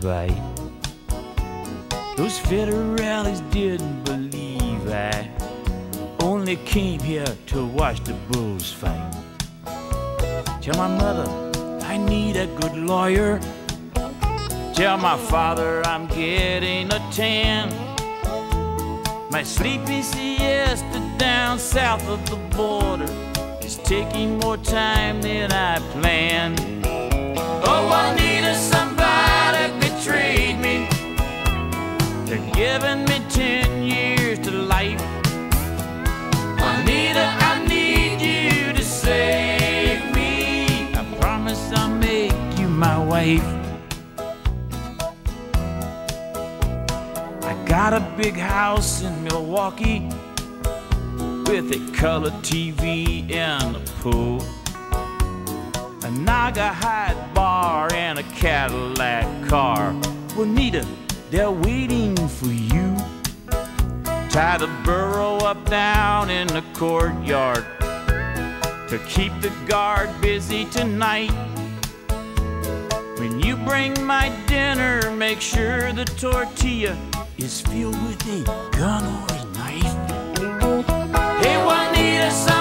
fight. Those federales didn't believe I only came here to watch the bulls fight. Tell my mother I need a good lawyer. Tell my father I'm getting a tan. My sleepy siesta down south of the border is taking more time than I planned. Oh, Juanita, somebody betrayed me. They're giving me 10 years to life. Juanita, I need you to save me. I promise I'll make you my wife. I got a big house in Milwaukee with a color TV and a pool, a Naga hide bar and a Cadillac car. Juanita, they're waiting for you. Tie the burro up down in the courtyard to keep the guard busy tonight. When you bring my dinner, make sure the tortilla is filled with a gun or a knife. Hey, Juanita,